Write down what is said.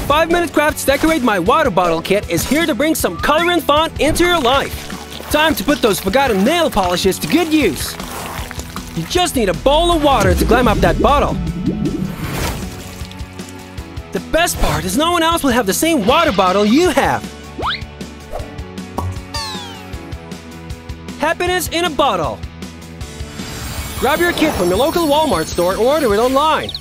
5-minute crafts decorate my water bottle kit is here to bring some color and fun into your life. Time to put those forgotten nail polishes to good use. You just need a bowl of water to climb up that bottle. The best part is no one else will have the same water bottle you have. Happiness in a bottle. Grab your kit from your local Walmart store or order it online.